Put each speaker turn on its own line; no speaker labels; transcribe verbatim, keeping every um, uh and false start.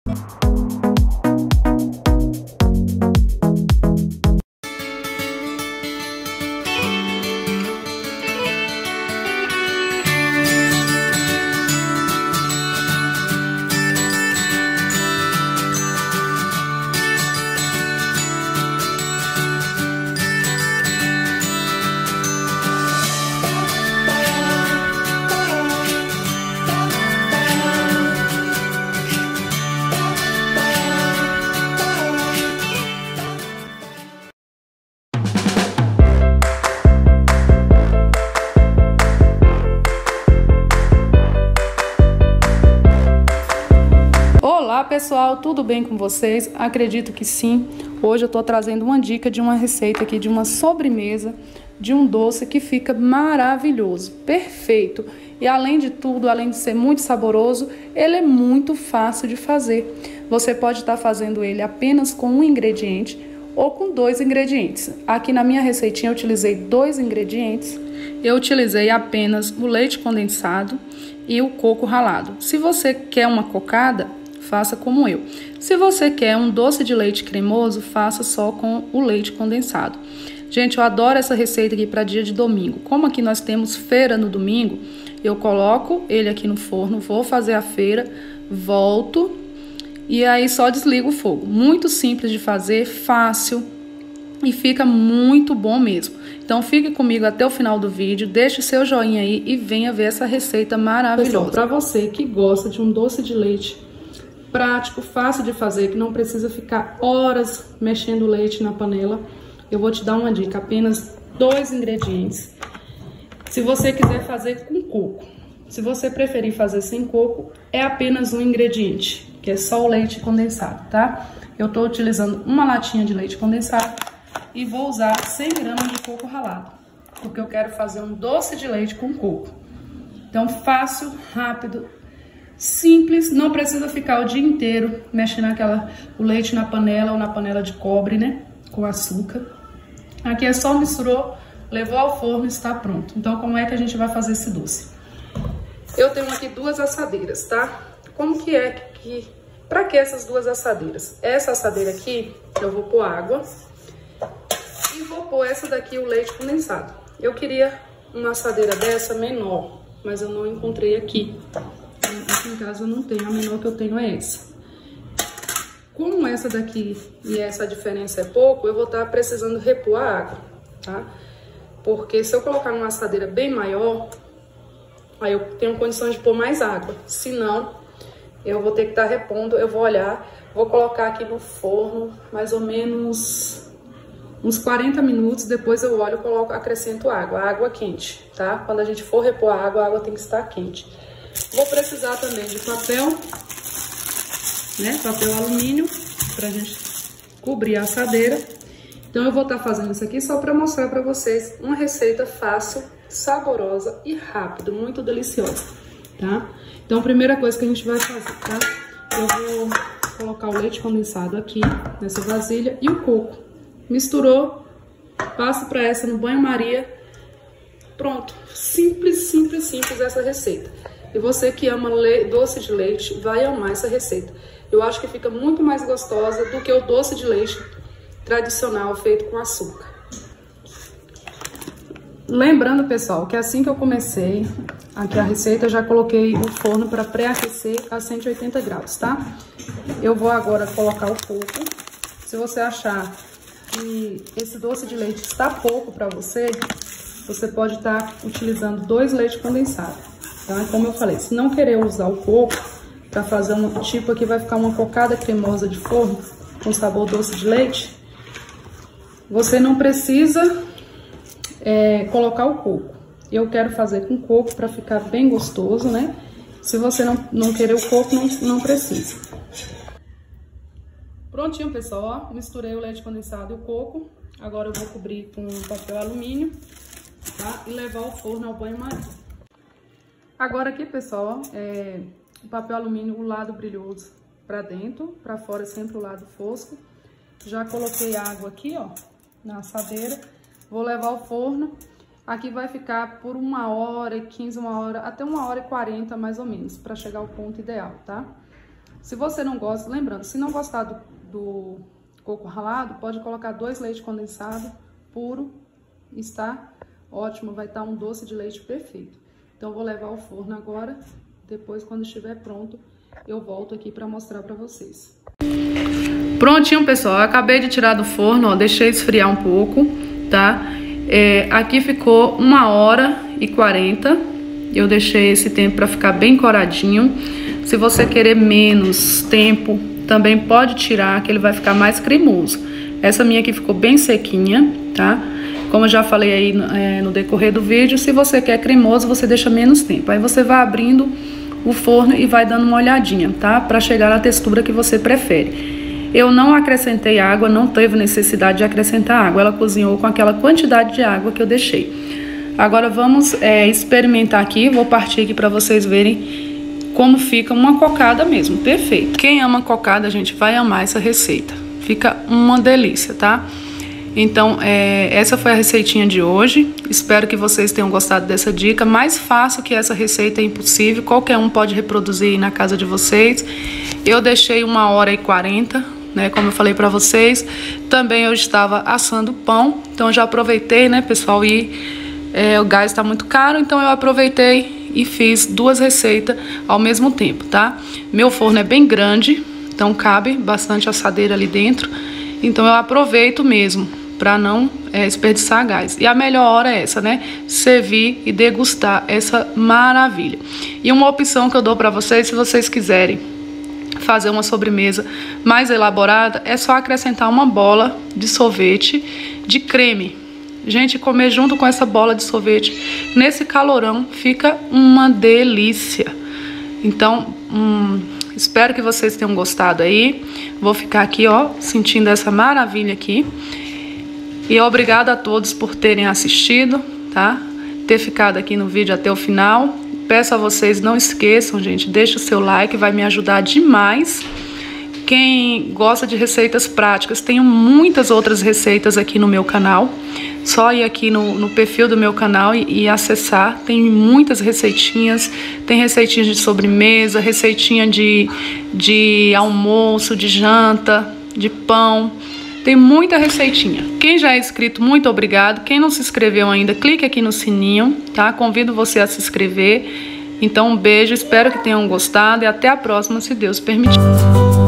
Olá pessoal, tudo bem com vocês? Acredito que sim. Hoje eu tô trazendo uma dica de uma receita aqui, de uma sobremesa, de um doce que fica maravilhoso, perfeito. E além de tudo, além de ser muito saboroso, ele é muito fácil de fazer. Você pode estar fazendo ele apenas com um ingrediente ou com dois ingredientes. Aqui na minha receitinha eu utilizei dois ingredientes. Eu utilizei apenas o leite condensado e o coco ralado. Se você quer uma cocada, faça como eu. Se você quer um doce de leite cremoso, faça só com o leite condensado. Gente, eu adoro essa receita aqui para dia de domingo. Como aqui nós temos feira no domingo, eu coloco ele aqui no forno, vou fazer a feira, volto e aí só desligo o fogo. Muito simples de fazer, fácil e fica muito bom mesmo. Então fique comigo até o final do vídeo, deixe o seu joinha aí e venha ver essa receita maravilhosa. Para você que gosta de um doce de leite prático, fácil de fazer, que não precisa ficar horas mexendo o leite na panela, eu vou te dar uma dica, apenas dois ingredientes. Se você quiser fazer com coco, se você preferir fazer sem coco, é apenas um ingrediente, que é só o leite condensado, tá? Eu tô utilizando uma latinha de leite condensado e vou usar cem gramas de coco ralado, porque eu quero fazer um doce de leite com coco. Então, fácil, rápido, simples, não precisa ficar o dia inteiro mexendo aquela, o leite na panela ou na panela de cobre, né? Com açúcar. Aqui é só misturou, levou ao forno e está pronto. Então, como é que a gente vai fazer esse doce? Eu tenho aqui duas assadeiras, tá? Como que é que... Pra que essas duas assadeiras? Essa assadeira aqui, eu vou pôr água e vou pôr essa daqui, o leite condensado. Eu queria uma assadeira dessa menor, mas eu não encontrei aqui. Aqui em casa eu não tenho, a menor que eu tenho é essa. Como essa daqui e essa diferença é pouco, eu vou estar precisando repor a água, tá? Porque se eu colocar numa assadeira bem maior, aí eu tenho condições de pôr mais água. Se não, eu vou ter que estar repondo, eu vou olhar, vou colocar aqui no forno mais ou menos uns quarenta minutos, depois eu olho e coloco, acrescento água, água quente, tá? Quando a gente for repor a água, a água tem que estar quente. Vou precisar também de papel, né? Papel alumínio, pra gente cobrir a assadeira. Então eu vou estar fazendo isso aqui só para mostrar para vocês uma receita fácil, saborosa e rápida, muito deliciosa, tá? Então a primeira coisa que a gente vai fazer, tá? Eu vou colocar o leite condensado aqui nessa vasilha e o coco. Misturou, passo para essa no banho-maria. Pronto, simples, simples, simples essa receita. E você que ama doce de leite, vai amar essa receita. Eu acho que fica muito mais gostosa do que o doce de leite tradicional feito com açúcar. Lembrando, pessoal, que assim que eu comecei aqui a receita, eu já coloquei o forno para pré-aquecer a cento e oitenta graus, tá? Eu vou agora colocar o coco. Se você achar que esse doce de leite está pouco para você, você pode estar utilizando dois leites condensados, tá? Como eu falei, se não querer usar o coco para fazer um tipo aqui, vai ficar uma cocada cremosa de forno com sabor doce de leite, você não precisa é, colocar o coco. Eu quero fazer com coco para ficar bem gostoso, né? Se você não, não querer o coco, não, não precisa. Prontinho, pessoal, ó, misturei o leite condensado e o coco. Agora eu vou cobrir com papel alumínio, tá? E levar ao forno ao banho-maria. Agora aqui, pessoal, ó, é, o papel alumínio, o lado brilhoso para dentro, para fora sempre o lado fosco. Já coloquei água aqui, ó, na assadeira. Vou levar ao forno. Aqui vai ficar por uma hora e quinze, uma hora, até uma hora e quarenta mais ou menos, para chegar ao ponto ideal, tá? Se você não gosta, lembrando, se não gostar do, do coco ralado, pode colocar dois leite condensado puro, está ótimo, vai estar um doce de leite perfeito. Então, eu vou levar ao forno agora, depois quando estiver pronto, eu volto aqui para mostrar para vocês. Prontinho, pessoal, eu acabei de tirar do forno, ó, deixei esfriar um pouco, tá? É, aqui ficou uma hora e quarenta, eu deixei esse tempo para ficar bem coradinho. Se você querer menos tempo, também pode tirar, que ele vai ficar mais cremoso. Essa minha aqui ficou bem sequinha, tá? Como eu já falei aí é, no decorrer do vídeo, se você quer cremoso, você deixa menos tempo. Aí você vai abrindo o forno e vai dando uma olhadinha, tá? Para chegar na textura que você prefere. Eu não acrescentei água, não teve necessidade de acrescentar água. Ela cozinhou com aquela quantidade de água que eu deixei. Agora vamos é, experimentar aqui. Vou partir aqui para vocês verem como fica uma cocada mesmo, perfeito. Quem ama cocada, gente, vai amar essa receita. Fica uma delícia, tá? Então, é, essa foi a receitinha de hoje. Espero que vocês tenham gostado dessa dica. Mais fácil que essa receita é impossível. Qualquer um pode reproduzir aí na casa de vocês. Eu deixei uma hora e quarenta, né? Como eu falei pra vocês. Também eu estava assando pão. Então, eu já aproveitei, né, pessoal? E é, o gás tá muito caro, então eu aproveitei e fiz duas receitas ao mesmo tempo, tá? Meu forno é bem grande, então cabe bastante assadeira ali dentro. Então eu aproveito mesmo para não é, desperdiçar gás. E a melhor hora é essa, né? Servir e degustar essa maravilha. E uma opção que eu dou para vocês, se vocês quiserem fazer uma sobremesa mais elaborada, é só acrescentar uma bola de sorvete de creme. Gente, comer junto com essa bola de sorvete nesse calorão fica uma delícia. Então, hum, espero que vocês tenham gostado aí. Vou ficar aqui, ó, sentindo essa maravilha aqui. E obrigada a todos por terem assistido, tá? Ter ficado aqui no vídeo até o final. Peço a vocês, não esqueçam, gente, deixa o seu like, vai me ajudar demais. Quem gosta de receitas práticas, tenho muitas outras receitas aqui no meu canal. Só ir aqui no, no perfil do meu canal e, e acessar. Tem muitas receitinhas. Tem receitinhas de sobremesa, receitinha de, de almoço, de janta, de pão. Tem muita receitinha. Quem já é inscrito, muito obrigado. Quem não se inscreveu ainda, clique aqui no sininho, tá? Convido você a se inscrever. Então, um beijo, espero que tenham gostado e até a próxima, se Deus permitir.